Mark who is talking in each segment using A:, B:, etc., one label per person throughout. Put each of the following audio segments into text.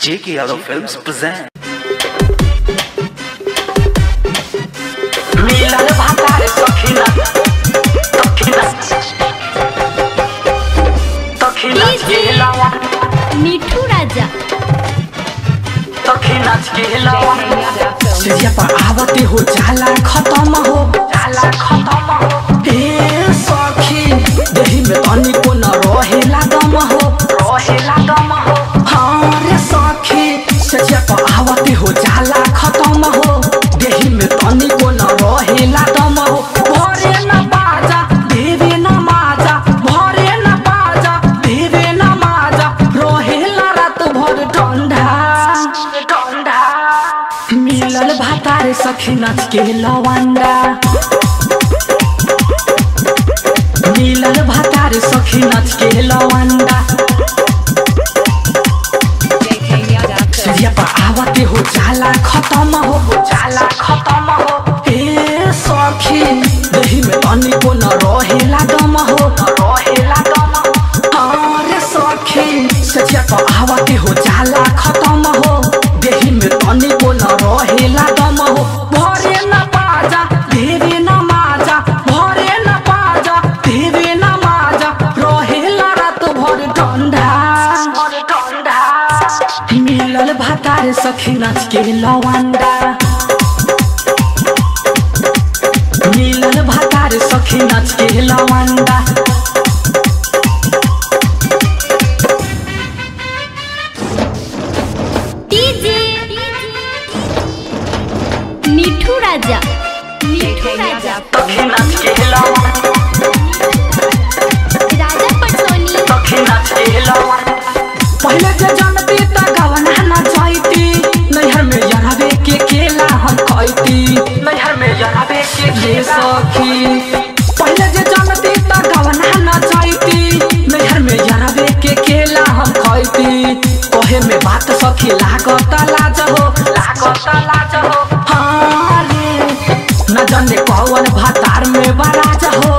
A: J.K. Yadav Films present.
B: मिलन भातारे सखीना तखीना गेलावा
C: मिठू राजा
B: तखीना गेलावा सिरिया पर आवते हो जाला खत्म हो ए सखी देही में तनी को न रहेला दम हो हाँ रे सखी सिरिया पर आवते हो जाला खत्म हो देही में तनी को न रहेला दम हो भरे न बाजा देवे न माजा भरे न बाजा देवे न माजा रहेला रात भर ठंडा मिलल भातारे सखी नाच के लवंडा मिलल भातारे सखी नाच के लवंडा सिरिया पर आवते हो जाला खत्म हो ए सखी देही में तनी को न रहेला दम हो अरे सखी सिरिया पर आवते हो जाला खत्म हो देही में तनी को न रहेला दम हो भरे न बाजा देवे न माजा भरे न बाजा देवे न माजा रहेला रात भर ठंडा मिलल भातारे सखी नाच के लवंडा मिलल भातारे सखी नाच के लवंडा
C: डीजे मिठू राजा
B: तखी नाच के लवंडा
C: राजा पटसोनी
B: पहले जे जानती त गवना न जाईती नैहर में यरावे के केला हम खाईती ये सखी पहले जे जानती त गवना न जाईती नैहर में यरावे के केला हम खाईती कहे में बात सखी लागत लाज हो हाँ रे न जाने कौन भातार में बराज हो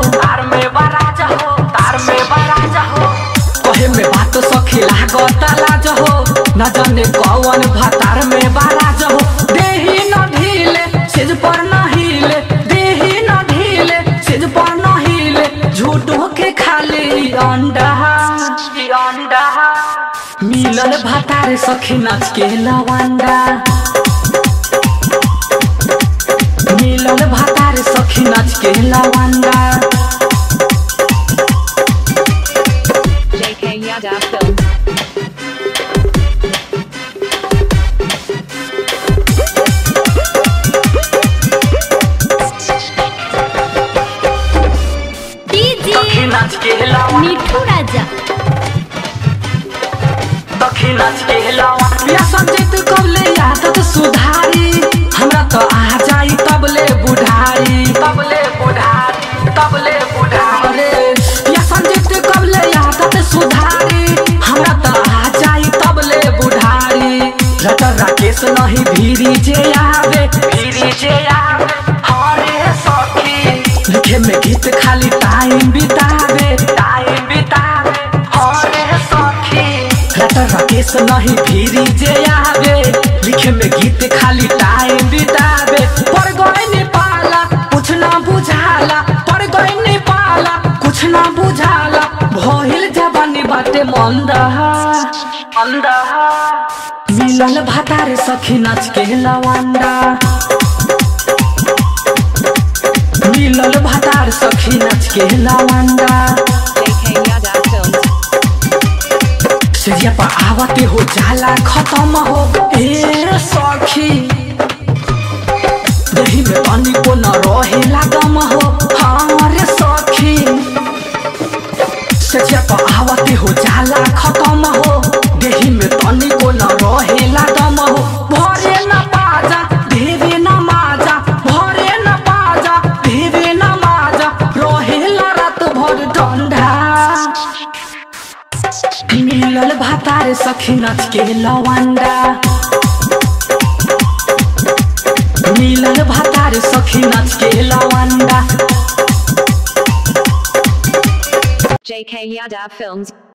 B: कहे में बात सखी लागत लाज हो न जाने कौन भातार में बराज हो देही न ढीले सिज पर न हिले देही न ढीले सिज पर न हिले झूठो के खाली अंडा मिलल भातारे सखी नाच के लवंडा मिलल भातारे सखी नाच के लवंडा
D: J.K. Yadav Films.
C: DJ Mithu Raja
B: या संजित कबले आदत सुधारी हमरा तो आ जाई तबले बुढ़ारी अरे या संजित कबले आदत सुधारी हमरा तो आ जाई तबले बुढ़ारी रटर राकेश नहीं भीरी जे आवे हरे सखी लिखे में गीत खाली टाइम बितावे हरे सखी रटर राकेश नहीं भीरी जे आवे लिखे में गीत खाली टाइम बितावे पर गए ने पाला कुछ ना बुझाला पर गए ने पाला कुछ ना बुझाला भइल जवानी बाटे मंदा मिलल भातारे सखी नाच के लवंडा मिलल भातारे सखी नाच के लवंडा
D: J.K. Yadav Films.
B: सिरिया पर आवते हो जाला खत्म हो ए सखी देही में तनी को न रहेला दम हो हाँ रे सखी सिरिया पर आवते हो जाला खत्म हो देही में तनी को न रहेला दम हो भरे न बाजा देवे न माजा भरे न बाजा देवे न माजा रहेला रात भर ठंडा मिलल भातारे सखी नाच के लवंडा मिलल भातारे सखी नाच के लवंडा
D: J.K. Yadav Films.